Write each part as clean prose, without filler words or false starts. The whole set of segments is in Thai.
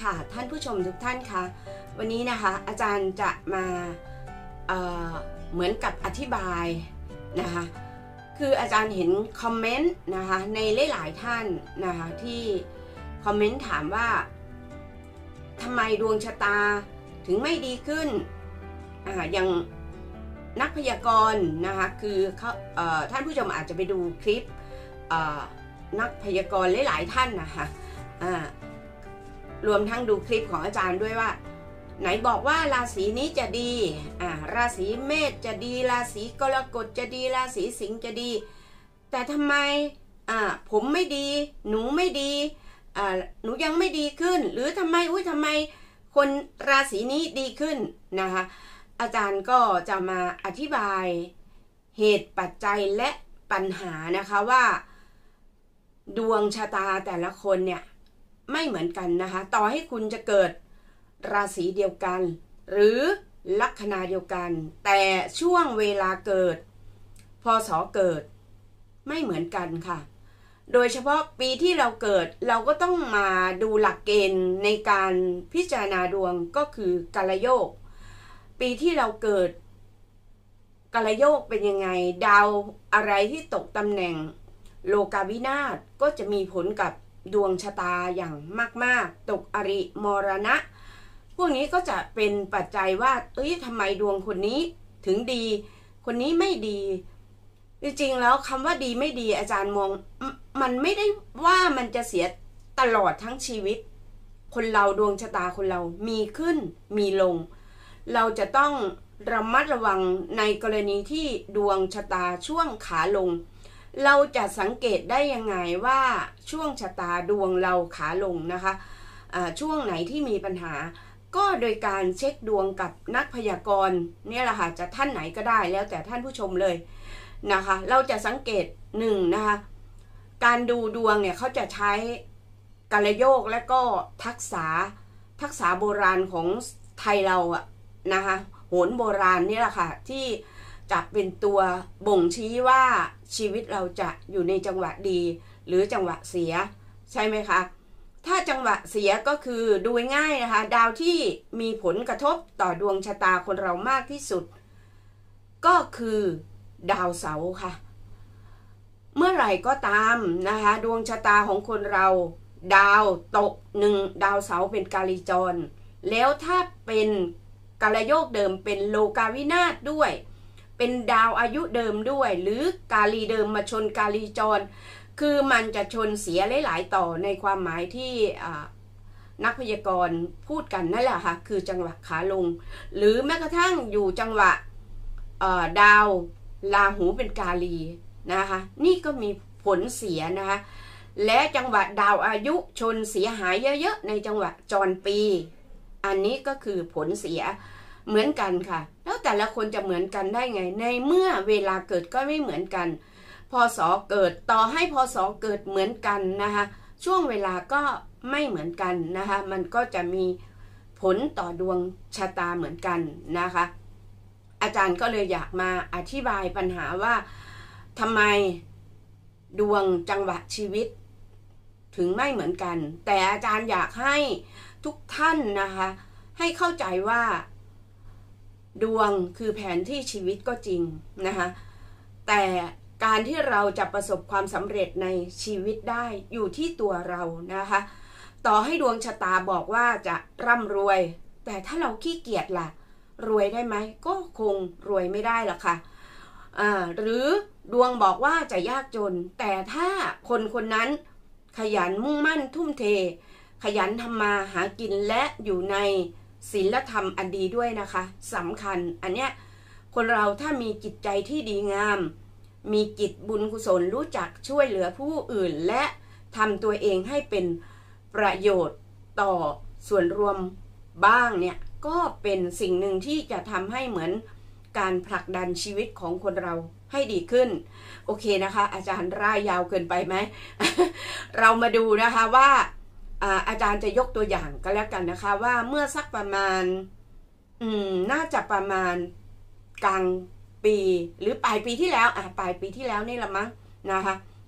ค่ะท่านผู้ชมทุกท่านคะวันนี้นะคะอาจารย์จะมาเหมือนกับอธิบายนะคะคืออาจารย์เห็นคอมเมนต์นะคะในหลายๆท่านนะคะที่คอมเมนต์ถามว่าทำไมดวงชะตาถึงไม่ดีขึ้นอย่างนักพยากรณ์นะคะคือท่านผู้ชมอาจจะไปดูคลิปนักพยากรณ์หลายๆท่านนะคะรวมทั้งดูคลิปของอาจารย์ด้วยว่าไหนบอกว่าราศีนี้จะดีราศีเมษจะดีราศีกรกฎจะดีราศีสิงห์จะดีแต่ทำไมผมไม่ดีหนูไม่ดีหนูยังไม่ดีขึ้นหรือทำไมคนราศีนี้ดีขึ้นนะคะอาจารย์ก็จะมาอธิบายเหตุปัจจัยและปัญหานะคะว่าดวงชะตาแต่ละคนเนี่ยไม่เหมือนกันนะคะต่อให้คุณจะเกิดราศีเดียวกันหรือลัคนาเดียวกันแต่ช่วงเวลาเกิดพศเกิดไม่เหมือนกันค่ะโดยเฉพาะปีที่เราเกิดเราก็ต้องมาดูหลักเกณฑ์ในการพิจารณาดวงก็คือกาลโยกปีที่เราเกิดกาลโยกเป็นยังไงดาวอะไรที่ตกตำแหน่งโลกาวินาศก็จะมีผลกับดวงชะตาอย่างมากๆตกอริมรณะพวกนี้ก็จะเป็นปัจจัยว่าทำไมดวงคนนี้ถึงดีคนนี้ไม่ดีจริงๆแล้วคำว่าดีไม่ดีอาจารย์มองมันไม่ได้ว่ามันจะเสียตลอดทั้งชีวิตคนเราดวงชะตาคนเรามีขึ้นมีลงเราจะต้องระมัดระวังในกรณีที่ดวงชะตาช่วงขาลงเราจะสังเกตได้ยังไงว่าช่วงชะตาดวงเราขาลงนะคะช่วงไหนที่มีปัญหาก็โดยการเช็คดวงกับนักพยากรณ์เนี่ยแหละค่ะจะท่านไหนก็ได้แล้วแต่ท่านผู้ชมเลยนะคะเราจะสังเกตนะคะการดูดวงเนี่ยเขาจะใช้กาลโยกและก็ทักษะโบราณของไทยเรานะคะโหรโบราณนี่แหละค่ะที่จะเป็นตัวบ่งชี้ว่าชีวิตเราจะอยู่ในจังหวะดีหรือจังหวะเสียใช่ไหมคะถ้าจังหวะเสียก็คือดูง่ายนะคะดาวที่มีผลกระทบต่อดวงชะตาคนเรามากที่สุดก็คือดาวเสาร์ค่ะเมื่อไหร่ก็ตามนะคะดวงชะตาของคนเราดาวตกดาวเสาร์เป็นกาลีจรแล้วถ้าเป็นกาลโยกเดิมเป็นโลกาวินาศด้วยเป็นดาวอายุเดิมด้วยหรือกาลีเดิมมาชนกาลีจรคือมันจะชนเสียหลายๆต่อในความหมายที่นักพยากรณ์พูดกันนั่นแหละค่ะคือจังหวะขาลงหรือแม้กระทั่งอยู่จังหวะดาวราหูเป็นกาลีนะคะนี่ก็มีผลเสียนะคะและจังหวะดาวอายุชนเสียหายเยอะๆในจังหวะจรปีอันนี้ก็คือผลเสียเหมือนกันค่ะแล้วแต่ละคนจะเหมือนกันได้ไงในเมื่อเวลาเกิดก็ไม่เหมือนกันพศเกิดต่อให้พศเกิดเหมือนกันนะคะช่วงเวลาก็ไม่เหมือนกันนะคะมันก็จะมีผลต่อดวงชะตาเหมือนกันนะคะอาจารย์ก็เลยอยากมาอธิบายปัญหาว่าทำไมดวงจังหวะชีวิตถึงไม่เหมือนกันแต่อาจารย์อยากให้ทุกท่านนะคะให้เข้าใจว่าดวงคือแผนที่ชีวิตก็จริงนะคะแต่การที่เราจะประสบความสำเร็จในชีวิตได้อยู่ที่ตัวเรานะคะต่อให้ดวงชะตาบอกว่าจะร่ำรวยแต่ถ้าเราขี้เกียจล่ะรวยได้ไหมก็คงรวยไม่ได้หรอกค่ะหรือดวงบอกว่าจะยากจนแต่ถ้าคนคนนั้นขยันมุ่งมั่นทุ่มเทขยันทำมาหากินและอยู่ในศีลธรรมอันดีด้วยนะคะสำคัญอันเนี้ยคนเราถ้ามีจิตใจที่ดีงามมีจิตบุญกุศลรู้จักช่วยเหลือผู้อื่นและทำตัวเองให้เป็นประโยชน์ต่อส่วนรวมบ้างเนี่ยก็เป็นสิ่งหนึ่งที่จะทำให้เหมือนการผลักดันชีวิตของคนเราให้ดีขึ้นโอเคนะคะอาจารย์ร่ายยาวเกินไปไหม เรามาดูนะคะว่าอาจารย์จะยกตัวอย่างก็แล้วกันนะคะว่าเมื่อสักประมาณน่าจะประมาณกลางปีหรือปลายปีที่แล้วปลายปีที่แล้วนี่ละมั้งนะคะ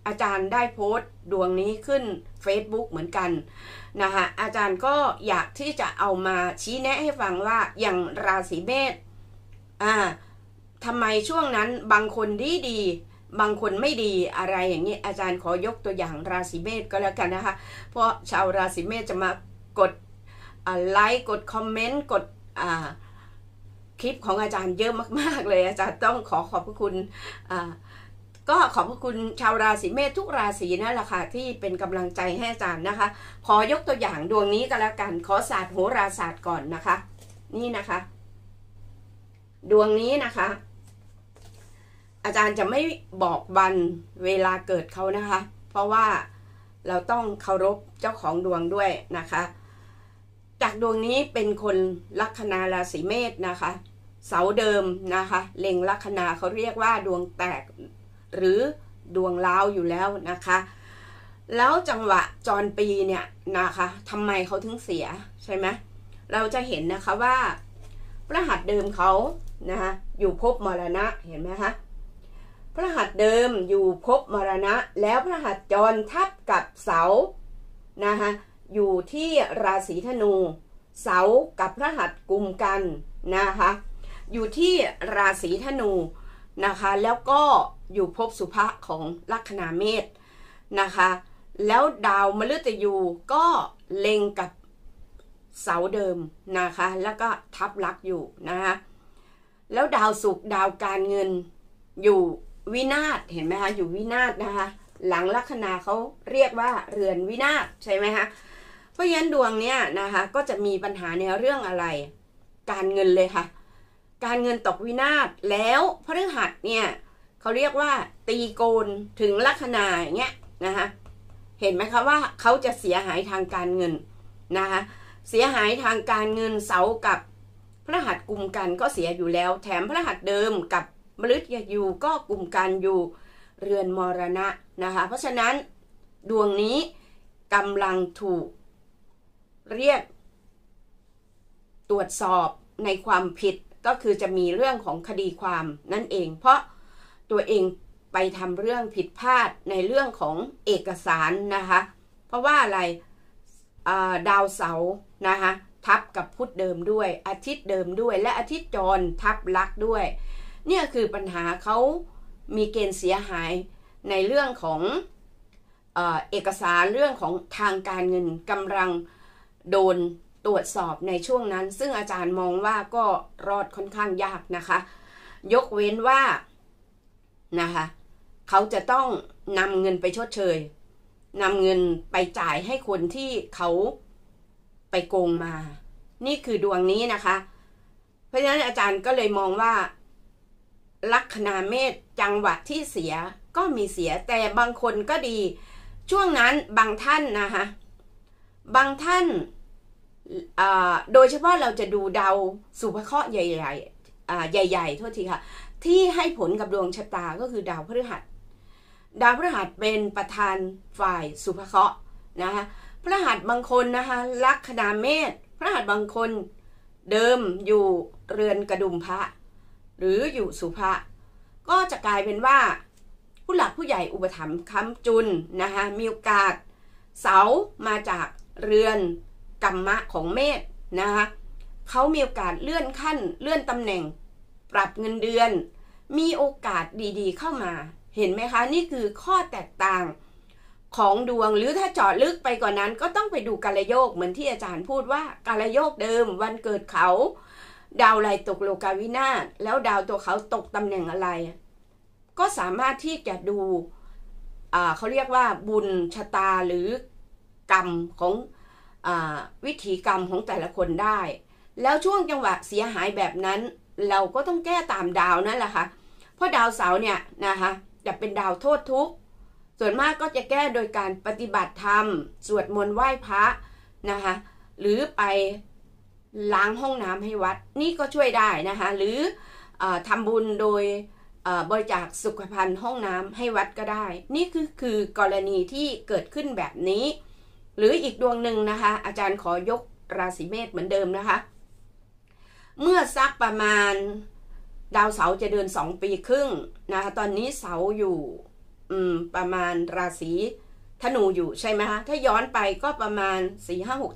อาจารย์ได้โพสต์ดวงนี้ขึ้น Facebook เหมือนกันนะคะอาจารย์ก็อยากที่จะเอามาชี้แนะให้ฟังว่าอย่างราศีเมษทำไมช่วงนั้นบางคนดีบางคนไม่ดีอะไรอย่างนี้อาจารย์ขอยกตัวอย่างราศีเมษก็แล้วกันนะคะเพราะชาวราศีเมษจะมากดไลค์กดคอมเมนต์กดคลิปของอาจารย์เยอะมากๆเลยอาจารย์ต้องขอบพระคุณก็ขอบพระคุณชาวราศีเมษทุกราศีนั่นแหละค่ะที่เป็นกำลังใจให้อาจารย์นะคะขอยกตัวอย่างดวงนี้ก็แล้วกันขอศาสตร์โหราศาสตร์ก่อนนะคะนี่นะคะดวงนี้นะคะอาจารย์จะไม่บอกวันเวลาเกิดเขานะคะเพราะว่าเราต้องเคารพเจ้าของดวงด้วยนะคะจากดวงนี้เป็นคนลัคนาราศีเมษนะคะเสาเดิมนะคะเล็งลัคนาเขาเรียกว่าดวงแตกหรือดวงล้าวอยู่แล้วนะคะแล้วจังหวะจรปีเนี่ยนะคะทำไมเขาถึงเสียใช่ไหมเราจะเห็นนะคะว่าพระหัสเดิมเขานะคะอยู่ภพมรณะเห็นไหมคะพระหัสเดิมอยู่ภพมรณะแล้วพระหัสจรทับกับเสานะคะอยู่ที่ราศีธนูเสากับพระหัสกุมกันนะคะอยู่ที่ราศีธนูนะคะแล้วก็อยู่ภพสุภะของลัคนาเมษนะคะแล้วดาวมฤตยูก็เล็งกับเสาเดิมนะคะแล้วก็ทับลักอยู่นะคะแล้วดาวศุกร์ดาวการเงินอยู่วินาศเห็นไหมคะอยู่วินาศนะคะหลังลัคนาเขาเรียกว่าเรือนวินาศใช่ไหมคะเพราะฉะนั้นดวงเนี้ยนะคะก็จะมีปัญหาในเรื่องอะไรการเงินเลยค่ะการเงินตกวินาศแล้วพฤหัสเนี่ยเขาเรียกว่าตีโกนถึงลัคนาอย่างเงี้ยนะคะเห็นไหมคะว่าเขาจะเสียหายทางการเงินนะคะเสียหายทางการเงินเสากับพฤหัสกุมกันก็เสียอยู่แล้วแถมพฤหัสเดิมกับมฤตยูก็กุมกันอยู่เรือนมรณะนะคะเพราะฉะนั้นดวงนี้กำลังถูกเรียกตรวจสอบในความผิดก็คือจะมีเรื่องของคดีความนั่นเองเพราะตัวเองไปทำเรื่องผิดพลาดในเรื่องของเอกสารนะคะเพราะว่าอะไรดาวเสาร์นะคะทับกับพุธเดิมด้วยอาทิตย์เดิมด้วยและอาทิตย์จรทับลักด้วยเนี่ยคือปัญหาเขามีเกณฑ์เสียหายในเรื่องของเอกสารเรื่องของทางการเงินกำลังโดนตรวจสอบในช่วงนั้นซึ่งอาจารย์มองว่าก็รอดค่อนข้างยากนะคะยกเว้นว่านะคะเขาจะต้องนำเงินไปชดเชยนำเงินไปจ่ายให้คนที่เขาไปโกงมานี่คือดวงนี้นะคะเพราะฉะนั้นอาจารย์ก็เลยมองว่าลัคนาเมษจังหวะที่เสียก็มีเสียแต่บางคนก็ดีช่วงนั้นบางท่านนะคะบางท่านโดยเฉพาะเราจะดูดาวสุภเคราะห์ใหญ่ๆใหญ่ๆโทษทีค่ะที่ให้ผลกับดวงชะตาก็คือดาวพฤหัสดาวพฤหัสเป็นประธานฝ่ายสุภเคราะห์นะคะพฤหัสบางคนนะคะลัคนาเมษพฤหัสบางคนเดิมอยู่เรือนกระดุมพระหรืออยู่สุภะก็จะกลายเป็นว่าผู้หลักผู้ใหญ่อุปถัมภ์ค้ำจุนนะคะมีโอกาสเสามาจากเรือนกรรมะของเมษนะคะเขามีโอกาสเลื่อนขั้นเลื่อนตำแหน่งปรับเงินเดือนมีโอกาสดีๆเข้ามาเห็นไหมคะนี่คือข้อแตกต่างของดวงหรือถ้าเจาะลึกไปกว่านั้นก็ต้องไปดูกาลโยกเหมือนที่อาจารย์พูดว่ากาลโยกเดิมวันเกิดเขาดาวอะไรตกโลกาวินาศแล้วดาวตัวเขาตกตำแหน่งอะไรก็สามารถที่จะดูเขาเรียกว่าบุญชะตาหรือกรรมของวิถีกรรมของแต่ละคนได้แล้วช่วงจังหวะเสียหายแบบนั้นเราก็ต้องแก้ตามดาวนั่นแหละค่ะเพราะดาวเสาร์เนี่ยนะคะจะเป็นดาวโทษทุกข์ส่วนมากก็จะแก้โดยการปฏิบัติธรรมสวดมนต์ไหว้พระนะคะหรือไปล้างห้องน้ำให้วัดนี่ก็ช่วยได้นะคะหรือทำบุญโดยบริจาคสุขภัณฑ์ห้องน้ำให้วัดก็ได้นี่คือกรณีที่เกิดขึ้นแบบนี้หรืออีกดวงหนึ่งนะคะอาจารย์ขอยกราศีเมษเหมือนเดิมนะคะเมื่อสักประมาณดาวเสาร์จะเดิน2 ปีครึ่งนะคะตอนนี้เสาอยู่ประมาณราศีธนูอยู่ใช่ไหมคะถ้าย้อนไปก็ประมาณ4 5 6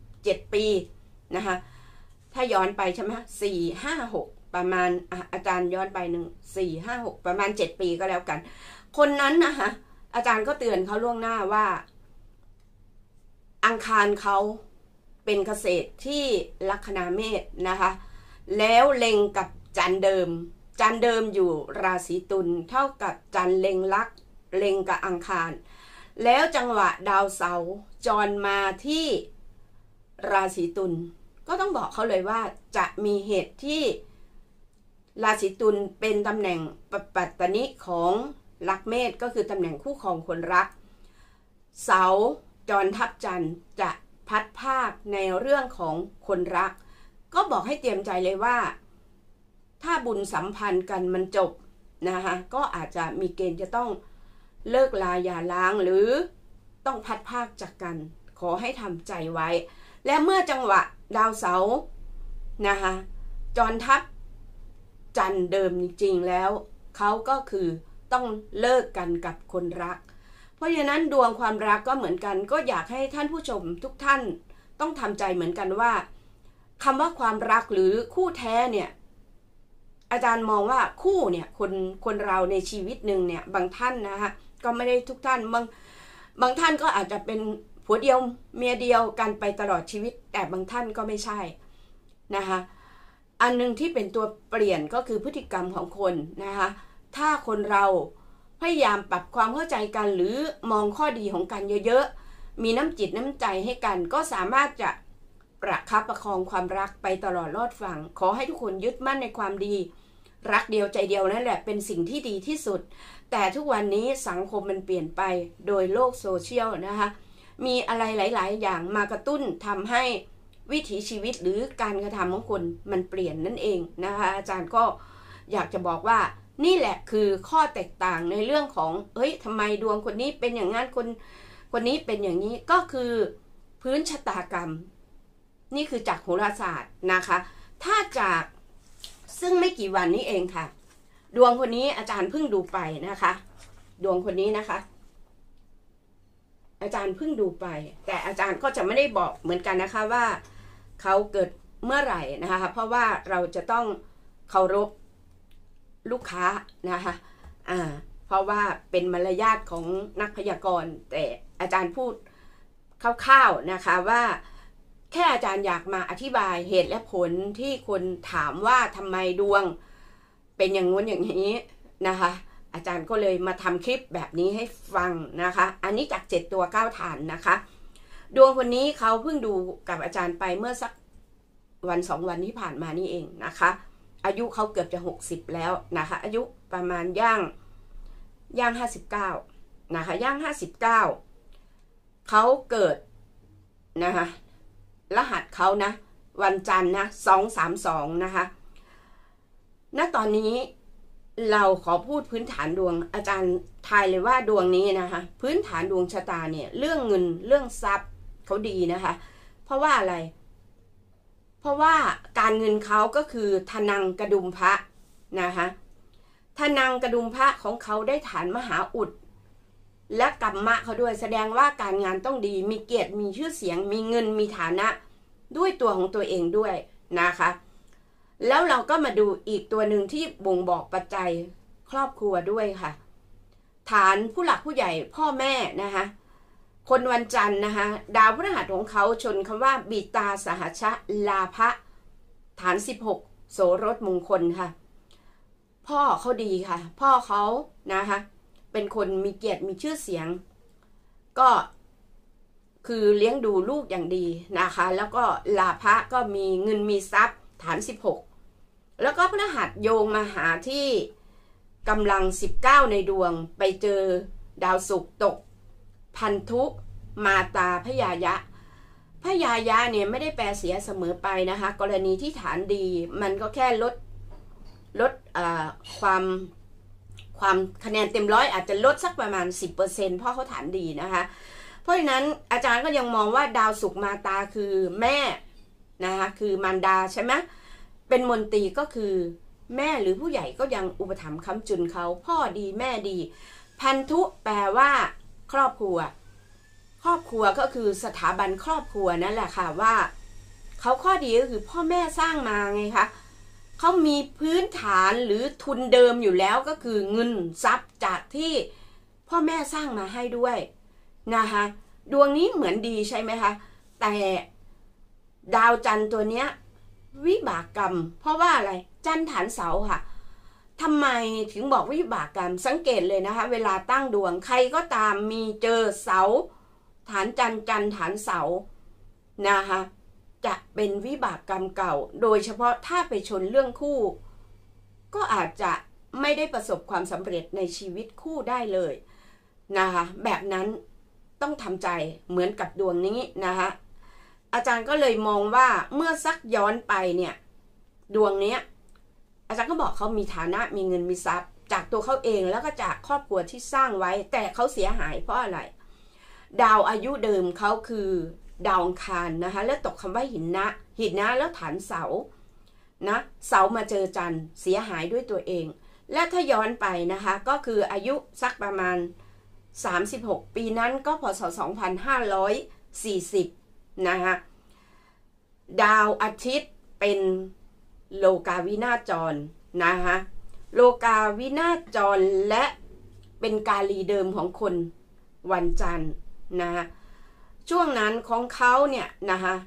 7ปีนะคะถ้าย้อนไปใช่ไหม4 5 6ประมาณอาจารย์ย้อนไป4 5 6ประมาณ7ปีก็แล้วกันคนนั้นนะคะอาจารย์ก็เตือนเขาล่วงหน้าว่าอังคารเขาเป็นเกษตรที่ลัคนาเมษนะคะแล้วเล็งกับจันทร์เดิมอยู่ราศีตุลเท่ากับจันทร์เล็งลัคเล็งกับอังคารแล้วจังหวะดาวเสาร์จรมาที่ราศีตุลก็ต้องบอกเขาเลยว่าจะมีเหตุที่ราศีตุลเป็นตำแหน่งปัตตนิของลัคเมษก็คือตำแหน่งคู่ครองคนรักเสาร์จรทับจันทร์จะพัดภาคในเรื่องของคนรักก็บอกให้เตรียมใจเลยว่าถ้าบุญสัมพันธ์กันมันจบนะคะก็อาจจะมีเกณฑ์จะต้องเลิกลาหย่าร้างหรือต้องพัดภาคจากกันขอให้ทำใจไว้และเมื่อจังหวะดาวเสาร์นะคะจรทับจันทร์เดิมจริงๆแล้วเขาก็คือต้องเลิกกันกับคนรักเพราะฉะนั้นดวงความรักก็เหมือนกันก็อยากให้ท่านผู้ชมทุกท่านต้องทำใจเหมือนกันว่าคำว่าความรักหรือคู่แท้เนี่ยอาจารย์มองว่าคู่เนี่ยคนเราในชีวิตหนึ่งเนี่ยบางท่านนะคะก็ไม่ได้ทุกท่านบางท่านก็อาจจะเป็นผัวเดียวเมียเดียวกันไปตลอดชีวิตแต่บางท่านก็ไม่ใช่นะคะอันนึงที่เป็นตัวเปลี่ยนก็คือพฤติกรรมของคนนะคะถ้าคนเราพยายามปรับความเข้าใจกันหรือมองข้อดีของกันเยอะๆมีน้ำจิตน้ำใจให้กันก็สามารถจะประคับประคองความรักไปตลอดรอดฝั่งขอให้ทุกคนยึดมั่นในความดีรักเดียวใจเดียวนั่นแหละเป็นสิ่งที่ดีที่สุดแต่ทุกวันนี้สังคมมันเปลี่ยนไปโดยโลกโซเชียลนะคะมีอะไรหลายๆอย่างมากระตุ้นทำให้วิถีชีวิตหรือการกระทำของคนมันเปลี่ยนนั่นเองนะคะอาจารย์ก็อยากจะบอกว่านี่แหละคือข้อแตกต่างในเรื่องของทำไมดวงคนนี้เป็นอย่างนั้นคนนี้เป็นอย่างนี้ก็คือพื้นชะตากรรมนี่คือจากโหราศาสตร์นะคะถ้าจากซึ่งไม่กี่วันนี้เองค่ะดวงคนนี้อาจารย์เพิ่งดูไปนะคะดวงคนนี้นะคะอาจารย์เพิ่งดูไปแต่อาจารย์ก็จะไม่ได้บอกเหมือนกันนะคะว่าเขาเกิดเมื่อไหร่นะคะเพราะว่าเราจะต้องเคารพลูกค้านะคะเพราะว่าเป็นมารยาทของนักพยากรณ์แต่อาจารย์พูดคร่าวๆนะคะว่าแค่อาจารย์อยากมาอธิบายเหตุและผลที่คนถามว่าทำไมดวงเป็นอย่างงู้นอย่างนี้นะคะอาจารย์ก็เลยมาทำคลิปแบบนี้ให้ฟังนะคะอันนี้จาก7 ตัว 9 ฐานนะคะดวงคนนี้เขาเพิ่งดูกับอาจารย์ไปเมื่อสักวัน2 วันที่ผ่านมานี่เองนะคะอายุเขาเกือบจะ60แล้วนะคะอายุประมาณย่าง59นะคะย่าง59เขาเกิดนะคะรหัสเขานะวันจันทร์นะ232นะคะณตอนนี้เราขอพูดพื้นฐานดวงอาจารย์ทายเลยว่าดวงนี้นะคะพื้นฐานดวงชะตาเนี่ยเรื่องเงินเรื่องทรัพย์เขาดีนะคะเพราะว่าอะไรเพราะว่าการเงินเขาก็คือธนังกระดุมพระนะคะธนังกระดุมพระของเขาได้ฐานมหาอุดและกัมมะเขาด้วยแสดงว่าการงานต้องดีมีเกียรติมีชื่อเสียงมีเงินมีฐานะด้วยตัวของตัวเองด้วยนะคะแล้วเราก็มาดูอีกตัวหนึ่งที่บ่งบอกปัจจัยครอบครัวด้วยค่ะฐานผู้หลักผู้ใหญ่พ่อแม่นะคะคนวันจันทร์นะคะดาวพฤหัสของเขาชนคำว่าบิตาสหัชชะลาภะฐาน16โสรสมงคลค่ะพ่อเขาดีค่ะพ่อเขานะคะเป็นคนมีเกียรติมีชื่อเสียงก็คือเลี้ยงดูลูกอย่างดีนะคะแล้วก็ลาภะก็มีเงินมีทรัพย์ฐาน16แล้วก็พฤหัสโยงมาหาที่กำลัง19ในดวงไปเจอดาวศุกร์ตกพันธุมาตาพยายะเนี่ยไม่ได้แปลเสียเสมอไปนะคะกรณีที่ฐานดีมันก็แค่ลดความคะแนนเต็ม100อาจจะลดสักประมาณ 10% เพราะเขาฐานดีนะคะเพราะฉะนั้นอาจารย์ก็ยังมองว่าดาวศุกร์มาตาคือแม่นะคะคือมารดาใช่ไหมเป็นมนตรีก็คือแม่หรือผู้ใหญ่ก็ยังอุปถัมภ์ค้ำจุนเขาพ่อดีแม่ดีพันธุแปลว่าครอบครัวครอบครัวก็คือสถาบันครอบครัวนั่นแหละค่ะว่าเขาข้อดีก็คือพ่อแม่สร้างมาไงคะเขามีพื้นฐานหรือทุนเดิมอยู่แล้วก็คือเงินทรัพย์จากที่พ่อแม่สร้างมาให้ด้วยนะคะดวงนี้เหมือนดีใช่ไหมคะแต่ดาวจันทร์ตัวเนี้ยวิบากกรรมเพราะว่าอะไรจันทร์ฐานเสาค่ะทำไมถึงบอกวิบากกรรมสังเกตเลยนะคะเวลาตั้งดวงใครก็ตามมีเจอเสาฐานจันทร์ฐานเสานะคะจะเป็นวิบากกรรมเก่าโดยเฉพาะถ้าไปชนเรื่องคู่ก็อาจจะไม่ได้ประสบความสำเร็จในชีวิตคู่ได้เลยนะคะแบบนั้นต้องทำใจเหมือนกับดวงนี้นะคะอาจารย์ก็เลยมองว่าเมื่อซักย้อนไปเนี่ยดวงนี้อาจารย์ก็บอกเขามีฐานะมีเงินมีทรัพย์จากตัวเขาเองแล้วก็จากครอบครัวที่สร้างไว้แต่เขาเสียหายเพราะอะไรดาวอายุเดิมเขาคือดาวอังคารนะคะแล้วตกคำว่าหินนะแล้วฐานเสานะเสามาเจอจันทร์เสียหายด้วยตัวเองและถ้าย้อนไปนะคะก็คืออายุสักประมาณ36ปีนั้นก็พศ2540นะคะดาวอาทิตย์เป็นโลกาวินาศจรนะคะโลกาวินาศจรและเป็นกาลีเดิมของคนวันจันทร์นะคะช่วงนั้นของเขาเนี่ยนะคะ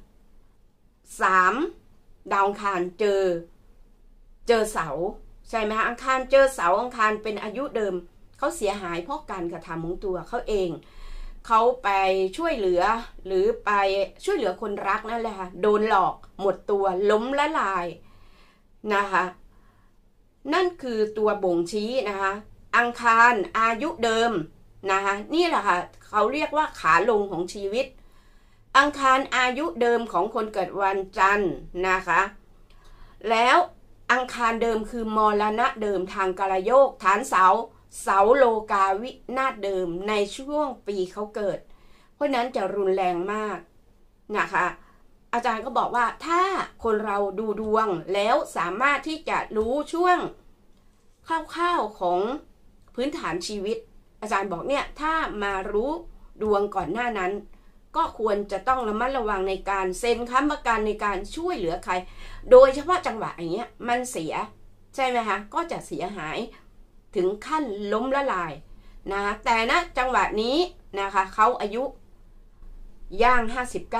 3ดาวอังคารเจอเสาใช่ไหมอังคารเจอเสาอังคารเป็นอายุเดิมเขาเสียหายเพราะการกระทำของตัวเขาเองเขาไปช่วยเหลือหรือไปช่วยเหลือคนรักนั่นแหละค่ะโดนหลอกหมดตัวล้มละลายนะคะนั่นคือตัวบ่งชี้นะคะอังคารอายุเดิมนะคะนี่แหละค่ะเขาเรียกว่าขาลงของชีวิตอังคารอายุเดิมของคนเกิดวันจันทร์นะคะแล้วอังคารเดิมคือมรณะเดิมทางกาลโยกฐานเสาโลกาวินาศเดิมในช่วงปีเขาเกิดเพราะนั้นจะรุนแรงมากนะคะอาจารย์ก็บอกว่าถ้าคนเราดูดวงแล้วสามารถที่จะรู้ช่วงคร่าวๆของพื้นฐานชีวิตอาจารย์บอกเนี่ยถ้ามารู้ดวงก่อนหน้านั้นก็ควรจะต้องระมัดระวังในการเซ็นค้ำประกันในการช่วยเหลือใครโดยเฉพาะจังหวะอย่างเงี้ยมันเสียใช่ไหมคะก็จะเสียหายถึงขั้นล้มละลายนะแต่นะจังหวะนี้นะคะเขาอายุย่าง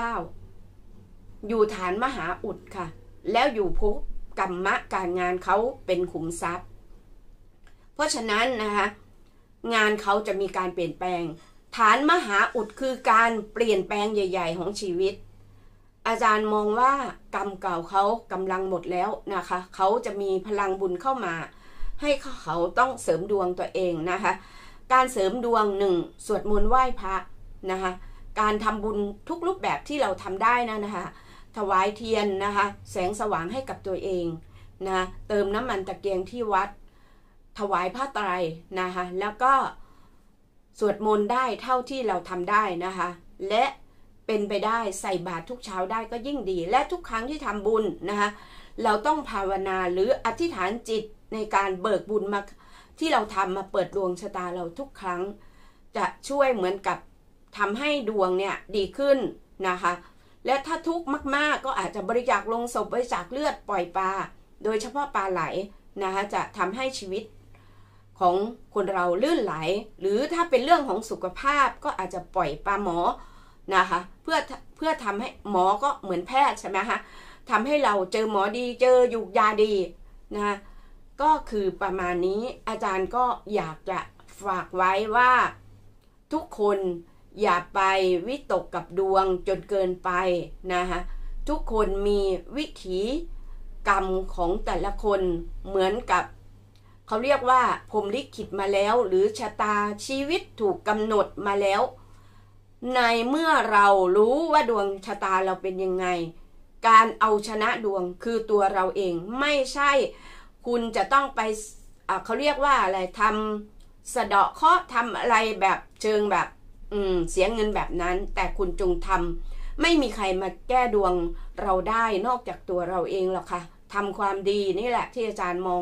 59อยู่ฐานมหาอุดค่ะแล้วอยู่ภพกรรมะการงานเขาเป็นขุมทรัพย์เพราะฉะนั้นนะคะงานเขาจะมีการเปลี่ยนแปลงฐานมหาอุดคือการเปลี่ยนแปลงใหญ่ๆของชีวิตอาจารย์มองว่ากรรมเก่าเขากำลังหมดแล้วนะคะเขาจะมีพลังบุญเข้ามาให้เขาต้องเสริมดวงตัวเองนะคะการเสริมดวง1สวดมนต์ไหว้พระนะคะการทำบุญทุกรูปแบบที่เราทำได้นะคะถวายเทียนนะคะแสงสว่างให้กับตัวเองนะเติมน้ำมันตะเกียงที่วัดถวายผ้าไตรนะคะแล้วก็สวดมนต์ได้เท่าที่เราทำได้นะคะและเป็นไปได้ใส่บาตรทุกเช้าได้ก็ยิ่งดีและทุกครั้งที่ทำบุญนะคะเราต้องภาวนาหรืออธิษฐานจิตในการเบิกบุญมาที่เราทำมาเปิดดวงชะตาเราทุกครั้งจะช่วยเหมือนกับทำให้ดวงเนี่ยดีขึ้นนะคะและถ้าทุกข์มากๆก็อาจจะบริจาคลงศพบริจาคเลือดปล่อยปลาโดยเฉพาะปลาไหลนะคะจะทำให้ชีวิตของคนเราลื่นไหลหรือถ้าเป็นเรื่องของสุขภาพก็อาจจะปล่อยปลาหมอนะคะเพื่อทำให้หมอก็เหมือนแพทย์ใช่ไหมคะทำให้เราเจอหมอดีเจอยุกยาดีนะก็คือประมาณนี้อาจารย์ก็อยากจะฝากไว้ว่าทุกคนอย่าไปวิตกกับดวงจนเกินไปนะคะทุกคนมีวิถีกรรมของแต่ละคนเหมือนกับเขาเรียกว่าพรหมลิขิตมาแล้วหรือชะตาชีวิตถูกกำหนดมาแล้วในเมื่อเรารู้ว่าดวงชะตาเราเป็นยังไงการเอาชนะดวงคือตัวเราเองไม่ใช่คุณจะต้องไปเขาเรียกว่าอะไรทำสะเดาะเคราะห์ทำอะไรแบบเชิงแบบเสียเงินแบบนั้นแต่คุณจงทำไม่มีใครมาแก้ดวงเราได้นอกจากตัวเราเองหรอกค่ะทำความดีนี่แหละที่อาจารย์มอง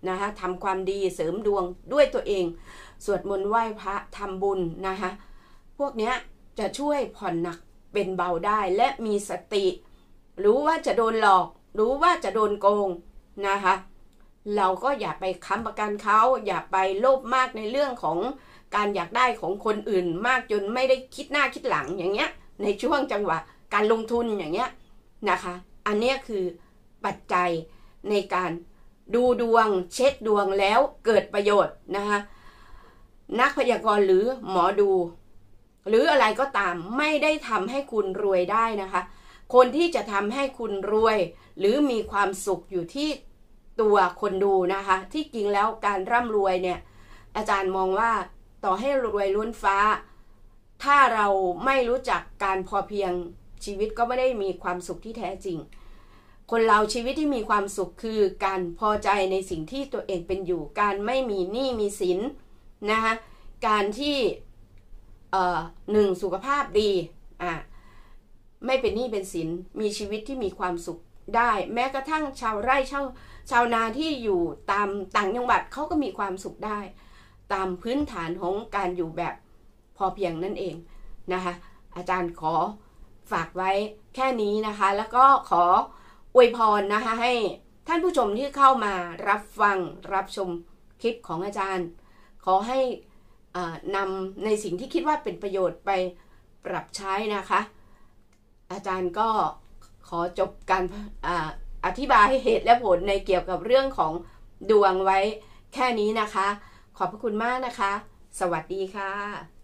นะคะทำความดีเสริมดวงด้วยตัวเองสวดมนต์ไหว้พระทำบุญนะคะพวกนี้จะช่วยผ่อนหนักเป็นเบาได้และมีสติรู้ว่าจะโดนหลอกรู้ว่าจะโดนโกงนะคะเราก็อย่าไปค้ำประกันเขาอย่าไปโลภมากในเรื่องของการอยากได้ของคนอื่นมากจนไม่ได้คิดหน้าคิดหลังอย่างเงี้ยในช่วงจังหวะการลงทุนอย่างเงี้ยนะคะอันนี้คือปัจจัยในการดูดวงเช็คดวงแล้วเกิดประโยชน์นะคะนักพยากรณ์หรือหมอดูหรืออะไรก็ตามไม่ได้ทำให้คุณรวยได้นะคะคนที่จะทำให้คุณรวยหรือมีความสุขอยู่ที่ตัวคนดูนะคะที่จริงแล้วการร่ำรวยเนี่ยอาจารย์มองว่าต่อให้รวยล้นฟ้าถ้าเราไม่รู้จักการพอเพียงชีวิตก็ไม่ได้มีความสุขที่แท้จริงคนเราชีวิตที่มีความสุขคือการพอใจในสิ่งที่ตัวเองเป็นอยู่การไม่มีหนี้มีสินนะคะการที่หนึ่งสุขภาพดีไม่เป็นหนี้เป็นสินมีชีวิตที่มีความสุขได้แม้กระทั่งชาวไร่ชาวนาที่อยู่ตามต่างจังหวัดเขาก็มีความสุขได้ตามพื้นฐานของการอยู่แบบพอเพียงนั่นเองนะคะอาจารย์ขอฝากไว้แค่นี้นะคะแล้วก็ขออวยพรนะคะให้ท่านผู้ชมที่เข้ามารับฟังรับชมคลิปของอาจารย์ขอให้นำในสิ่งที่คิดว่าเป็นประโยชน์ไปปรับใช้นะคะอาจารย์ก็ขอจบการอธิบายเหตุและผลในเกี่ยวกับเรื่องของดวงไว้แค่นี้นะคะขอบพระคุณมากนะคะสวัสดีค่ะ